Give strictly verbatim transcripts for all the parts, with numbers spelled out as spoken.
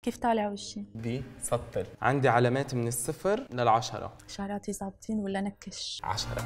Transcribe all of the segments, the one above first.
كيف طالع وشي؟ بسطر. عندي علامات من الصفر للعشرة. شعراتي ظابطين ولا نكش؟ عشرة.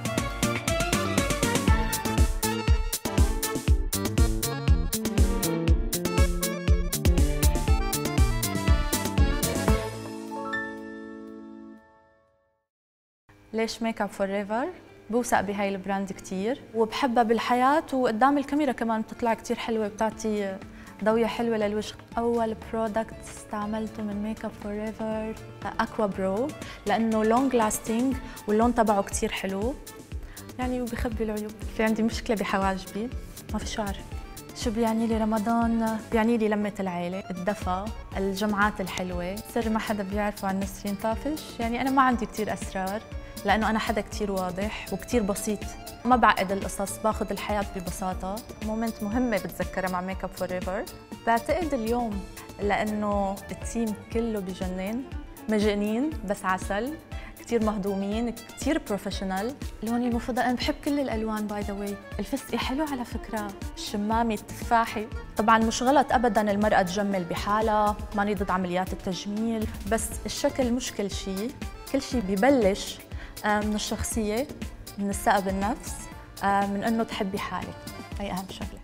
ليش ميك اب فور ايفر؟ بوثق بهاي البراند كتير وبحبها بالحياة، وقدام الكاميرا كمان بتطلع كتير حلوة، بتعطي ضوية حلوة للوجه. أول برودكت استعملته من ميك اب فور ايفر اكوا برو، لأنه لونج لاستينج واللون تبعه كتير حلو يعني وبيخبي العيوب. في عندي مشكلة بحواجبي، ما في شعر. شو بيعني لي رمضان؟ بيعني لي لمة العيلة، الدفى، الجمعات الحلوة. سر ما حدا بيعرفه عن نسرين طافش، يعني أنا ما عندي كتير أسرار لأنه أنا حدا كتير واضح وكتير بسيط، ما بعقد القصص، باخذ الحياة ببساطة. مومنت مهمة بتذكرها مع ميك اب فور ايفر، بعتقد اليوم، لأنه التيم كله بجنن، مجانين بس عسل، كتير مهضومين، كتير بروفيشنال. لوني المفضل، أنا بحب كل الألوان باي ذا واي. الفستقي حلو على فكرة، الشمامي، التفاحي. طبعاً مش غلط أبداً المرأة تجمل بحالها، ماني ضد عمليات التجميل، بس الشكل مش كل شيء، كل شيء ببلش من الشخصية، من الثقة بالنفس، من إنه تحبي حالك، هي أهم شغلة.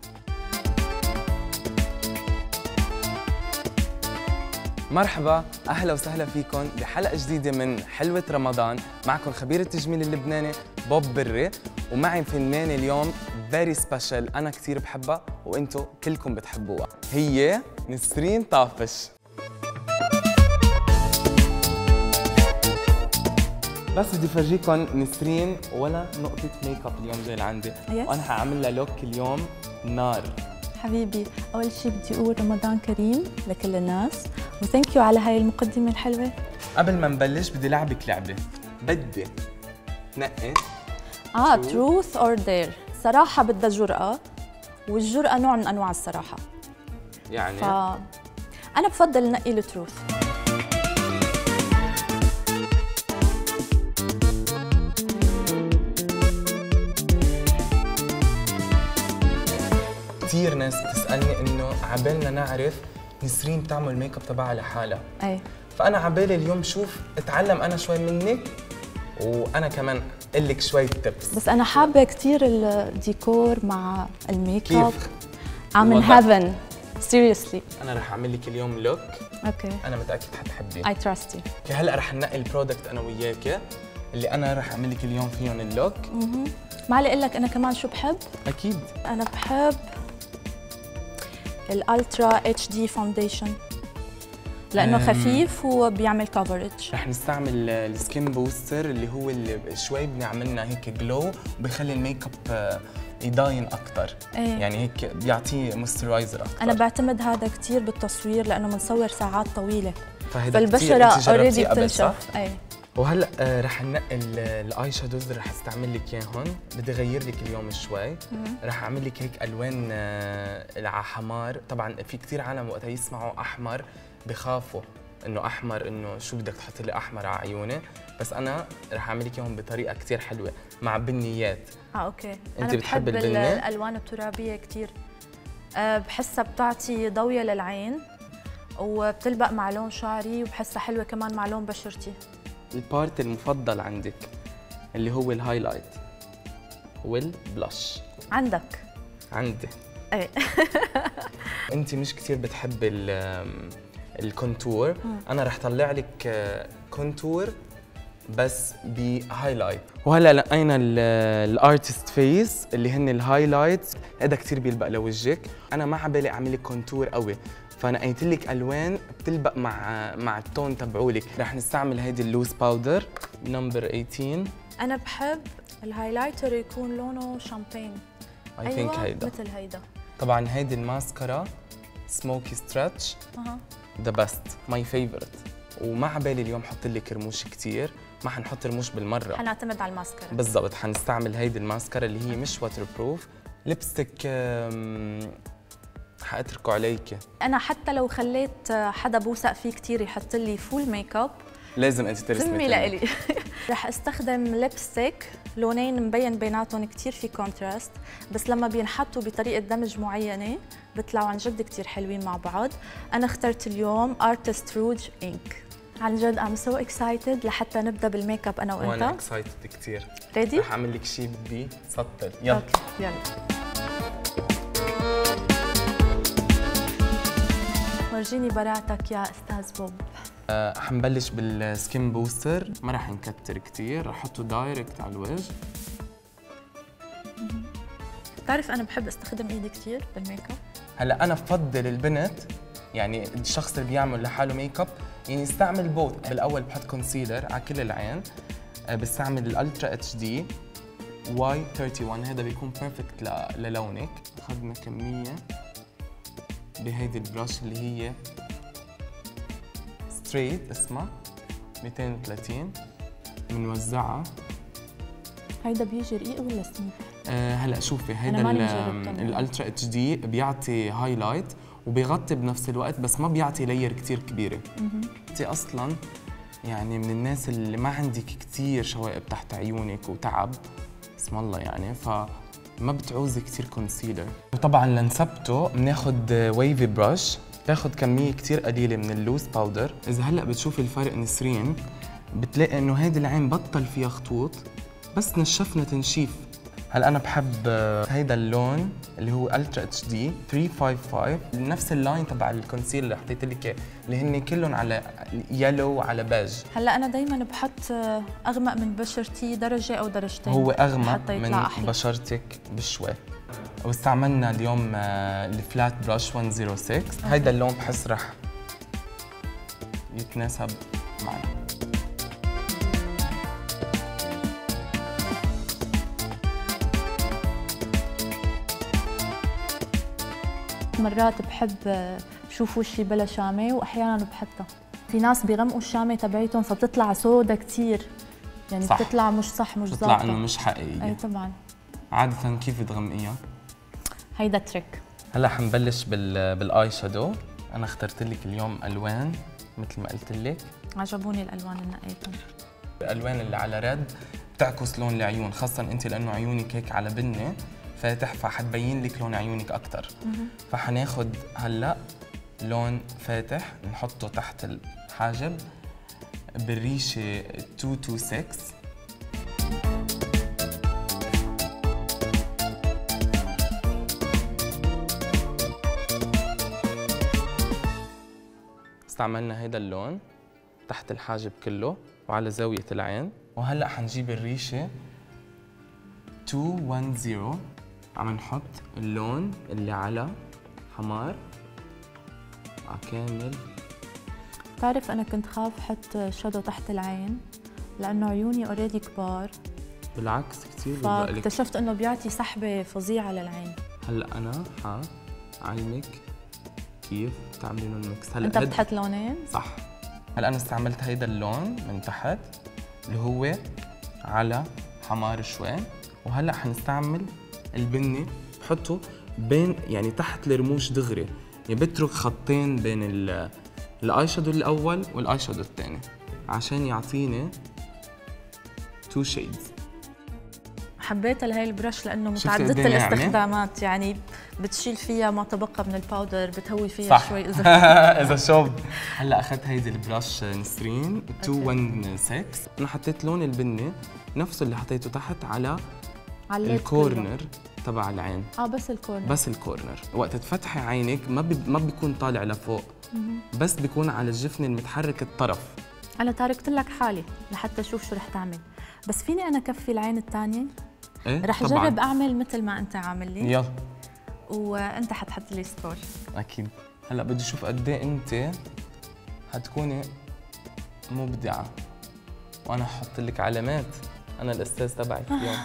مرحبا، أهلا وسهلا فيكم بحلقة جديدة من حلوة رمضان. معكم خبير التجميل اللبناني بوب بري، ومعي فنانة اليوم فيري سبيشال، أنا كثير بحبها وأنتم كلكم بتحبوها، هي نسرين طافش. بس بدي افرجيكم نسرين ولا نقطة ميك اب اليوم جاي لعندي، yes. وانا حاعمل لها لوك اليوم نار. حبيبي، أول شيء بدي أقول رمضان كريم لكل الناس، وثانك يو على هاي المقدمة الحلوة. قبل ما نبلش بدي لعبك لعبة، بدي نقي اه تروث اور دير. صراحة بدها جرأة، والجرأة نوع من أنواع الصراحة. يعني ف... أنا بفضل نقي التروث. كثير ناس بتسألني إنه عبالنا نعرف نسرين بتعمل ميك اب تبعها لحالها. أي. فأنا عبالي اليوم شوف اتعلم أنا شوي منك، وأنا كمان أقول لك شوية تبس. بس أنا حابة كثير الديكور مع الميك اب. كيف؟ I'm in heaven. seriously. أنا رح أعمل لك اليوم لوك. أوكي. أنا متأكد حتحبيه. I trust you. هلا رح ننقي البرودكت أنا وياكي اللي أنا رح أعمل لك اليوم فيهم اللوك. اها. معلي أقول لك أنا كمان شو بحب؟ أكيد. أنا بحب الالترا اتش دي فاونديشن لانه خفيف وبيعمل كفرج. رح نستعمل السكين بوستر اللي هو اللي شوي بنعملنا هيك جلو وبخلي الميك اب يضاين اكثر. ايه. يعني هيك بيعطيه مويسترايزر اكثر. انا بعتمد هذا كثير بالتصوير لانه بنصور ساعات طويله، فالبشره اوريدي بتنشف. اي. وهلا آه رح ننقي الاي شادوز اللي رح استعمل لك اياهم. بدي اغير لك اليوم شوي. رح اعمل لك هيك الوان آه على حمار. طبعا في كثير عالم وقتها يسمعوا احمر بخافوا انه احمر، انه شو بدك تحطي لي احمر على عيوني، بس انا رح اعمل لك اياهم بطريقه كثير حلوه مع بنيات. اه اوكي. انت أنا بتحبي بحب البنيه؟ الالوان الترابيه كثير، أه بحسها بتعطي ضويه للعين وبتلبق مع لون شعري، وبحسها حلوه كمان مع لون بشرتي. البارت المفضل عندك اللي هو الهايلايت والبلاش. عندك؟ عندي. ايه. انت مش كثير بتحبي الكونتور، انا رح طلع لك كونتور بس بهايلايت. وهلا لقينا الارتست فيس اللي هن الهايلايتس، هذا كثير بيلبق لوجهك. انا ما عبالي اعمل لك كونتور قوي، فنقيت لك الوان بتلبق مع مع التون تبعولك. رح نستعمل هيدي اللوز باودر نمبر ثمانية عشر. انا بحب الهايلايتر يكون لونه شامبين. اي ثينك هيدا مثل هيدا. طبعا هيدي الماسكارا سموكي ستريتش اها ذا بيست ماي فيفورت. وما عبالي اليوم حط لك رموش كثير، ما حنحط رموش بالمره، حنعتمد على الماسكارا. بالضبط. حنستعمل هيدي الماسكارا اللي هي مش واتر بروف. لبستك حاتركه عليك. انا حتى لو خليت حدا بوثق فيه كثير يحط لي فول ميك اب، لازم انت ترسمي سمي لإلي. رح استخدم ليبستيك لونين مبين بيناتهم كثير في كونتراست، بس لما بينحطوا بطريقه دمج معينه بيطلعوا عن جد كثير حلوين مع بعض. انا اخترت اليوم ارتست روج انك. عن جد ام سو اكسايتد لحتى نبدا بالميك اب انا وانت. وانا اكسايتد كثير. ريدي؟ رح اعمل لك شيء بدي سطل. يلا اوكي يلا. ورجيني براعتك يا استاذ بوب. أه حنبلش بالسكين بوستر، ما رح نكتر كثير، رح احطه دايركت على الوجه. بتعرف انا بحب استخدم ايدي كثير بالميك اب. هلا انا بفضل البنت، يعني الشخص اللي بيعمل لحاله ميك اب يعني يستعمل بوث. بالاول بحط كونسيلر على كل العين، أه بستعمل الالترا اتش دي واي واحد وثلاثين، هذا بيكون بيرفكت للونك. اخذنا كميه بهيدي البراش اللي هي ستريت اسمها مئتين وثلاثين، بنوزعها. هيدا بيجي رقيق ولا سميك؟ أه هلا شوفي، هيدا الالترا اتش دي بيعطي هايلايت وبيغطي بنفس الوقت، بس ما بيعطي لاير كثير كبيره. انت اصلا يعني من الناس اللي ما عندك كثير شوائب تحت عيونك وتعب اسم الله يعني، فما بتعوزي كثير كونسيلر. وطبعا لنثبته بناخذ ويفي براش، باخذ كميه كثير قليله من اللوز باودر. اذا هلا بتشوفي الفرق نسرين بتلاقي انه هيدي العين بطل فيها خطوط، بس نشفنا تنشيف. هلا انا بحب هيدا اللون اللي هو الترا اتش دي ثلاثمية وخمسة وخمسين، نفس اللاين تبع الكونسيلر اللي حطيت لك اللي هن كلهم على يلو وعلى بيج. هلا انا دائما بحط اغمق من بشرتي درجه او درجتين، هو اغمق من أحلى. بشرتك بشوي. واستعملنا اليوم الفلات براش مئة وستة، هيدا اللون بحس رح يتناسب معنا. مرات بحب شوف وشي بلا شامه واحيانا بحطها. في ناس بيغمقوا الشامه تبعيتهم فبتطلع سودا كثير، يعني صح. بتطلع مش صح، مش ظابطه، بتطلع انه مش حقيقيه. اي طبعا. عاده كيف بتغمقيها؟ هيدا تريك. هلا حنبلش بال بالاي شادو. انا اخترت لك اليوم الوان مثل ما قلت لك، عجبوني الالوان اللي نقيتهم. الالوان اللي على ريد بتعكس لون العيون، خاصه انت لانه عيونك هيك على بني فاتح، فحتبين لك لون عيونك اكثر. فحناخذ هلا لون فاتح نحطه تحت الحاجب بالريشه مئتين وستة وعشرين. استعملنا هيدا اللون تحت الحاجب كله وعلى زاويه العين. وهلا حنجيب الريشه مئتين وعشرة، عم نحط اللون اللي على حمار على كامل. بتعرف انا كنت خاف احط شادو تحت العين لانه عيوني اوريدي كبار. بالعكس كثير فاكتشفت انه بيعطي سحبه فظيعه للعين. هلا انا حعلمك كيف تعملي لون ميكس. هلا انت بتحط لونين؟ صح. هلا انا استعملت هيدا اللون من تحت اللي هو على حمار شوي، وهلا حنستعمل البني بحطه بين يعني تحت الرموش دغري، يعني بترك خطين بين الاي شادو الاول والاي شادو الثاني عشان يعطيني تو شيدز. حبيت لهي البرش لانه متعدده الاستخدامات، يعني بتشيل فيها ما تبقى من الباودر، بتهوي فيها صح. شوي اذا اذا شوب. هلا اخذت هيدي البرش نسرين مئتين وستة، انا حطيت لون البني نفسه اللي حطيته تحت على الكورنر تبع العين. اه بس الكورنر، بس الكورنر. وقت تفتحي عينك ما بي ما بيكون طالع لفوق، بس بيكون على الجفن المتحرك الطرف. انا تاركت لك حالي لحتى اشوف شو رح تعمل، بس فيني انا كفي العين الثانيه؟ ايه رح اجرب اعمل مثل ما انت عامل لي. يلا. وانت حتحط لي سكور. اكيد. هلا بدي اشوف قد ايه انت حتكوني مبدعه، وانا ححط لك علامات. انا الاستاذ تبعك اليوم.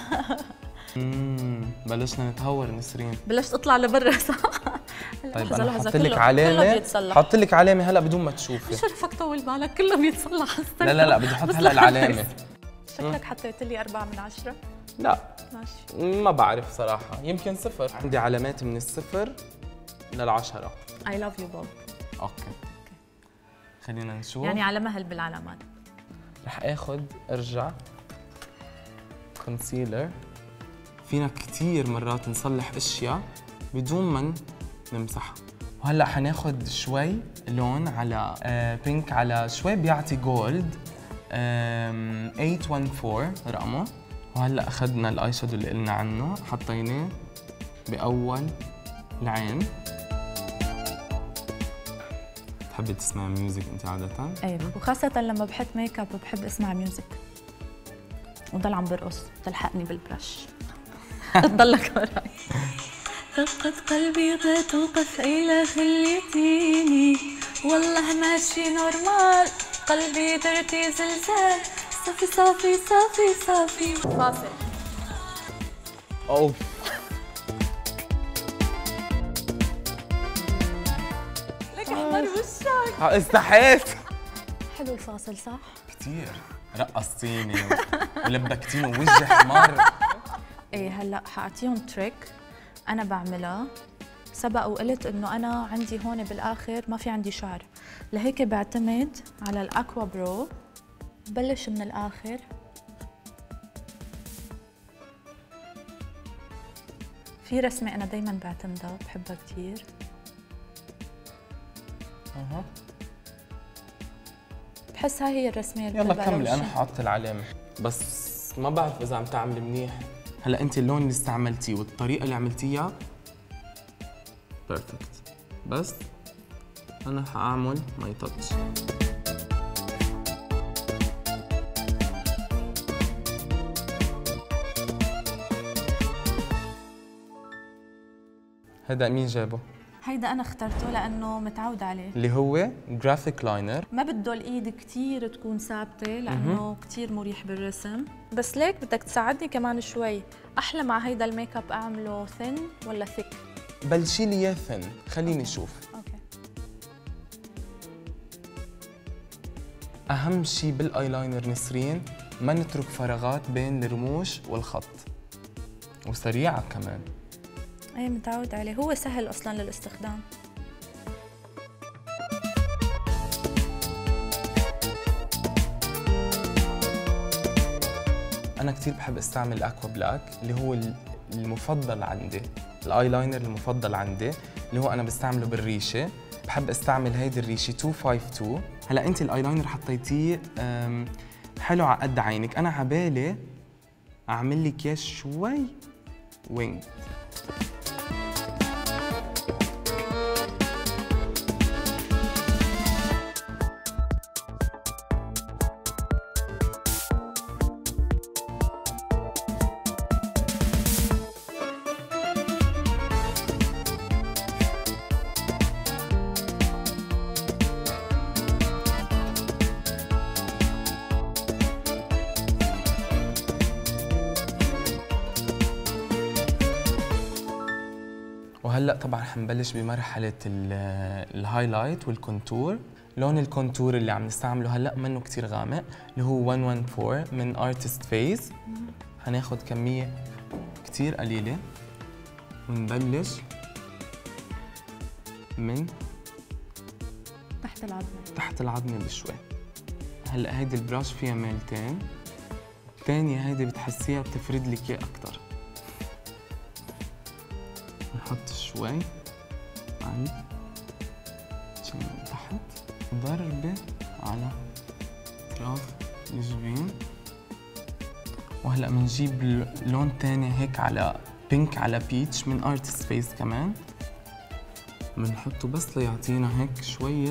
اممم بلشنا نتهور نسرين. بلشت اطلع لبرا صح؟ طيب انا حط لك علامه، حط لك علامه هلا بدون ما تشوفي. مش رح طول بالك كله بيتصلح. لا لا لا بدي احط هلا العلامه. شكلك حطيت لي أربعة من عشرة. لا ماشي. ما بعرف صراحه، يمكن صفر. عندي علامات من الصفر للعشرة. I love you بوب. اوكي خلينا نشوف. يعني على مهل بالعلامات. رح اخذ ارجع كونسيلر. فينا كثير مرات نصلح اشياء بدون ما نمسحها. وهلا حناخذ شوي لون على آه بينك على شوي بيعطي جولد آه ثمانية واحد أربعة رقمه. وهلا اخذنا الاي شادو اللي قلنا عنه حطيناه باول العين. بتحبي تسمعي ميوزك انت عاده؟ ايوه، وخاصه لما بحط ميك اب بحب اسمع ميوزك وضل عم برقص. تلحقني بالبرش تضلك وراي. دقت قلبي غير توقف إلى خليتيني، والله ماشي نورمال، قلبي درتي زلزال، صافي صافي صافي صافي. فاصل. اوف لك احمر وشك. استحيت. حلو الفاصل صح؟ كثير رقصتيني ولبكتيني ووجهي حمار. ايه هلا حاعطيهم تريك انا بعملها. سبق وقلت انه انا عندي هون بالاخر ما في عندي شعر، لهيك بعتمد على الاكوا برو. بلش من الاخر. في رسمه انا دائما بعتمدها بحبها كثير. اها بحس هاي هي الرسمه اللي يلا كملي. انا حاطط العلامه بس ما بعرف اذا عم تعملي منيح. هلا انت اللون اللي استعملتيه والطريقه اللي عملتيها بيرفكت، بس انا حاعمل ماي تاتش. هذا مين جابه؟ هيدا انا اخترته لانه متعود عليه، اللي هو جرافيك لاينر. ما بده الايد كثير تكون ثابته لانه كثير مريح بالرسم، بس ليك بدك تساعدني كمان شوي. احلى مع هيدا الميك اب اعمله ثين ولا ثيك؟ بلشي لي اياه ثين، خليني اشوف. اوكي. اهم شيء بالايلاينر نسرين ما نترك فراغات بين الرموش والخط، وسريعه كمان. ايه متعود عليه، هو سهل اصلا للاستخدام. انا كثير بحب استعمل الاكوا بلاك اللي هو المفضل عندي، الايلاينر المفضل عندي اللي هو انا بستعمله بالريشه. بحب استعمل هيدي الريشه مئتين وخمسة وخمسين. هلا انت الايلاينر حطيتيه حلو على قد عينك، انا عبالي اعمل لك اياه شوي وينج. وهلا طبعا حنبلش بمرحله الهايلايت والكونتور. لون الكونتور اللي عم نستعمله هلا منه كثير غامق، اللي هو مية وأربعة وعشرين من ارتست فيس. حناخذ كميه كثير قليله ونبلش من تحت العظمه تحت العظمه بشوي. هلا هيدي البراش فيها ميلتين، الثانيه هيدي بتحسيها بتفرد لك اياه اكثر. نحط شوي عن من تحت، ضربة على اطراف الجبين. وهلا بنجيب لون ثاني هيك على بينك على بيتش من ارتست فيس كمان، بنحطه بس ليعطينا هيك شوية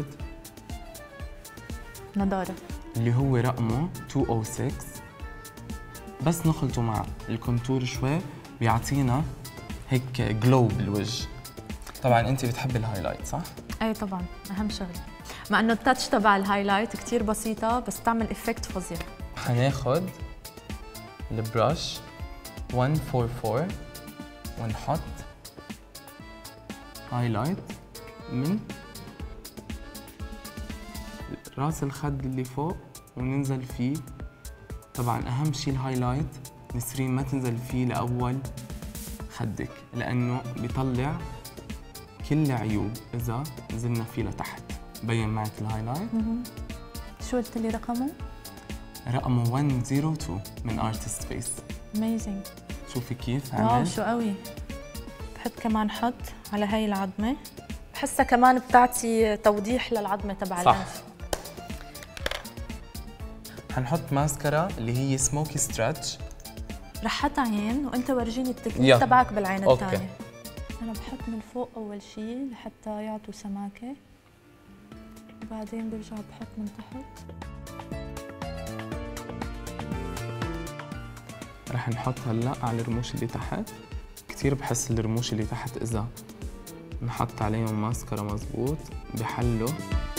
نضارة، اللي هو رقمه مئتين وستة. بس نخلطه مع الكونتور شوي بيعطينا هيك جلو بالوجه. طبعا انت بتحبي الهايلايت صح؟ اي طبعا، اهم شغله، مع انه التاتش تبع الهايلايت كثير بسيطه بس تعمل افكت فظيع. حناخذ البراش مية وأربعة وأربعين ونحط هايلايت من راس الخد اللي فوق وننزل فيه. طبعا اهم شيء الهايلايت نسرين ما تنزل فيه لاول خدك، لانه بيطلع كل العيوب اذا نزلنا فيه لتحت. بين معك الهايلايت. شو قلت لي رقمه؟ رقمه مية واثنين من ارتست فيس. اميزنج. شوفي كيف واو عمل. شو قوي. بحط كمان حط على هاي العظمه، بحسها كمان بتعطي توضيح للعظمه تبع صح. الانف. حنحط ماسكارا اللي هي سموكي ستريتش. رح حط عين وانت ورجيني التكنيك تبعك بالعين الثانيه. انا بحط من فوق اول شيء لحتى يعطوا سماكه، وبعدين برجع بحط من تحت. رح نحط هلا على الرموش اللي تحت. كثير بحس الرموش اللي تحت اذا نحط عليهم ماسكارا مزبوط بحلوا.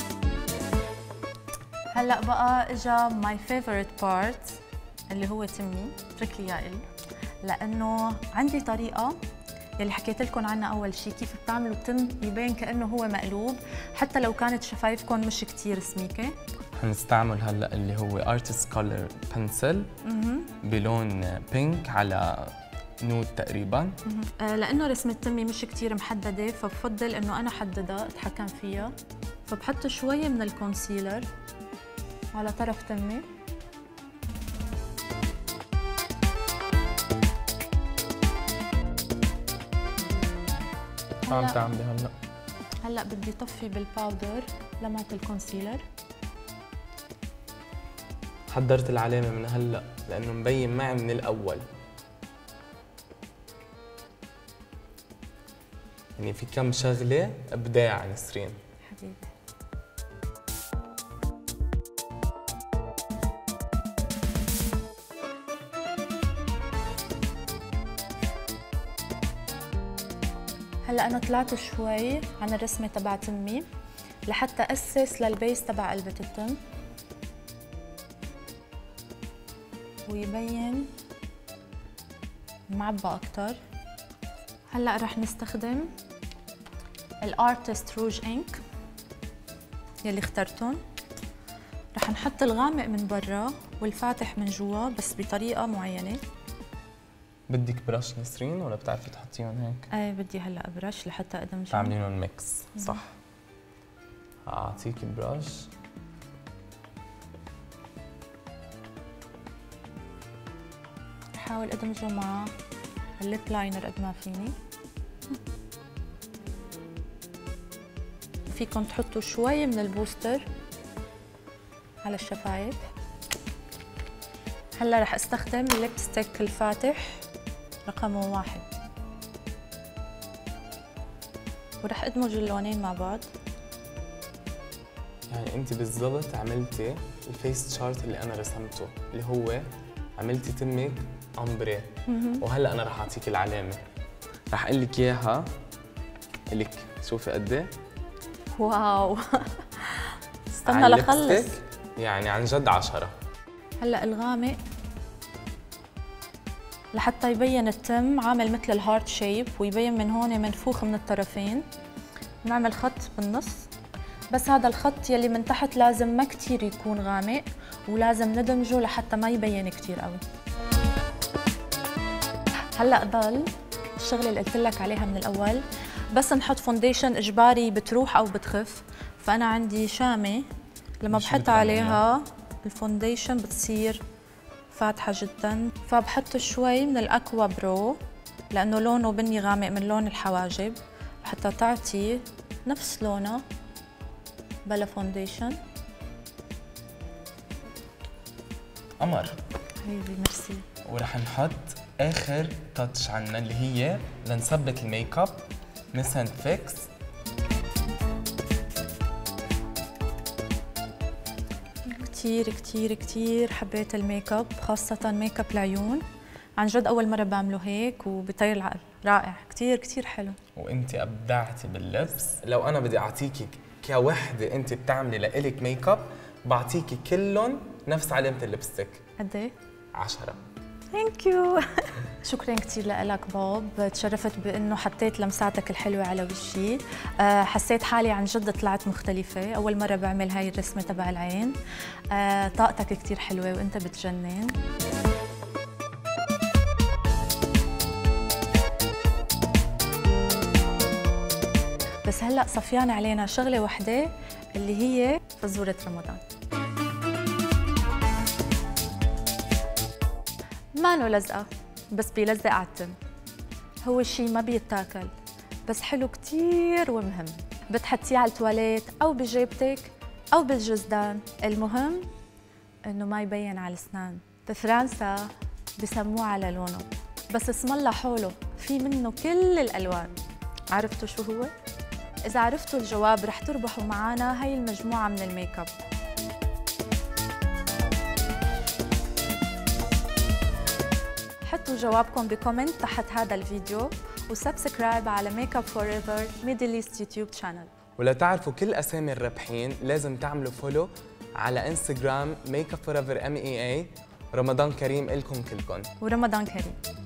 هلا بقى اجا ماي فيفورت بارت اللي هو تمي. اترك لي اياه الي، لانه عندي طريقه يلي حكيت لكم عنها اول شيء، كيف بتعملوا التم يبين كانه هو مقلوب حتى لو كانت شفايفكم مش كثير سميكه. حنستعمل هلا اللي هو ارتست كولر بنسل بلون بينك على نود تقريبا. آه لانه رسمه تمي مش كثير محدده، فبفضل انه انا حددها اتحكم فيها. فبحط شويه من الكونسيلر على طرف تمي. شو عم تعملي هلا؟ هلا بدي طفي بالباودر لمعة الكونسيلر. حضرت العلامة من هلا لأنه مبين معي من الأول. يعني في كم شغلة إبداع نسرين. حبيبي. هلا أنا طلعت شوي عن الرسمة تبع تمي لحتى أسس للبيس تبع قلبة التم ويبين معبى أكتر. هلا رح نستخدم الارتست روج انك يلي اخترتهم. رح نحط الغامق من برا والفاتح من جوا بس بطريقة معينة. بدك برش نسرين ولا بتعرفي تحطيهم هيك؟ ايه بدي هلا برش لحتى ادمجهم. تعملينهم ميكس صح. اعطيكي برش. بحاول ادمجه مع الليب لاينر قد ما فيني. فيكم تحطوا شوي من البوستر على الشفايف. هلا رح استخدم الليبستيك الفاتح رقم واحد ورح ادمج اللونين مع بعض. يعني انت بالضبط عملتي الفيس تشارت اللي انا رسمته، اللي هو عملتي تمك امبري. وهلا انا رح اعطيك العلامه، رح اقول لك اياها. لك شوفي قد ايه. واو استنى لخلص. يعني عن جد عشرة. هلا الغامق لحتى يبين التم عامل مثل الهارت شيب ويبين من هون منفوخ من الطرفين. نعمل خط بالنص، بس هذا الخط يلي من تحت لازم ما كثير يكون غامق ولازم ندمجه لحتى ما يبين كثير قوي. هلا ضل الشغله اللي قلت لك عليها من الاول، بس نحط فونديشن اجباري بتروح او بتخف. فانا عندي شامه لما بحط عليها الفونديشن بتصير فاتحه جدا، فبحط شوي من الاكوا برو لانه لونه بني غامق من لون الحواجب حتى تعطي نفس لونه بلا فونديشن. قمر حبيبي ميرسي. ورح نحط اخر تاتش عنا اللي هي لنثبت الميك اب نسنت فيكس. كثير كثير كثير حبيت الميك اب، خاصة ميك اب العيون. عن جد أول مرة بعمله هيك وبطير العقل. رائع كثير كثير حلو. وانت ابدعتي باللبس. لو انا بدي اعطيكي كوحده انت بتعملي لإلك ميك اب بعطيكي كلهم نفس علامه اللبستيك. قد ايه؟ عشرة. ثانك يو. شكرا كثير لك بوب، تشرفت بانه حطيت لمساتك الحلوه على وجهي. أه حسيت حالي عن جد طلعت مختلفه، اول مره بعمل هاي الرسمه تبع العين. أه طاقتك كثير حلوه وانت بتجنن. بس هلا صفيان علينا شغله وحده اللي هي فزوره رمضان. مانو لزقة بس بيلزق على التم. هو شي ما بيتاكل بس حلو كتير ومهم. بتحطيه على التواليت أو بجيبتك أو بالجزدان، المهم إنه ما يبين على الأسنان. بفرنسا بسموه على لونه، بس اسم الله حوله في منه كل الألوان. عرفتوا شو هو؟ إذا عرفتوا الجواب رح تربحوا معنا هاي المجموعة من الميك اب. حطوا جوابكم بكومنت تحت هذا الفيديو وسبسكرايب على ميك اب فور ايفر ميدل ايست يوتيوب شانل. ولتعرفوا كل اسامي الرابحين لازم تعملوا فولو على انستغرام ميك اب فور ايفر ام اي اي. رمضان كريم إلكم كلكم. ورمضان كريم.